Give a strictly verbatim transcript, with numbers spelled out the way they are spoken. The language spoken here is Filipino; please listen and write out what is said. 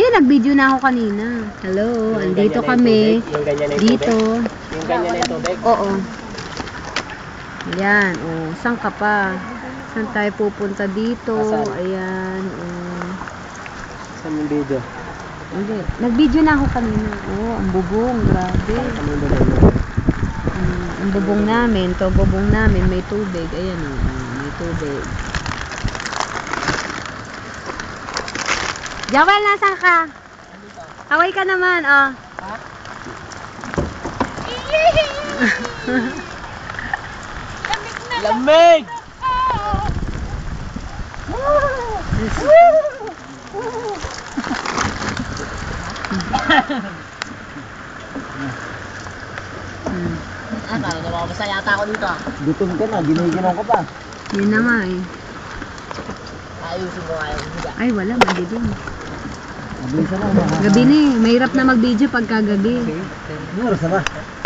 nag-video na ako kanina. Hello, Yung andito ganyan na yung kami. tubig? Yung ganyan na yung Dito. tubig? Yung ganyan na yung tubig? Oo. Ayan, oh. Saan ka pa? Saan tayo pupunta dito? Asan? Ayan, oh. Saan yung video? Hindi. Nag-video na ako kanina. Oh, ang bubong. Grabe. Saan yung video? Um, ang bubong namin. To bubong namin. May tubig. Ayan, oh. May tubig. Jawel, nasan ka? Away ka naman, oh. Ha? Lamig! Ano, namamasa yata ako dito ah. Gutom ka na, giniginom ka pa. Yun na nga, eh. Ayusin mo nga yung higa. Ay, wala. Madilim. Mabilis na lang. Gabi na, eh. Mahirap na mag-video pagka gabi. Ano oras na ba?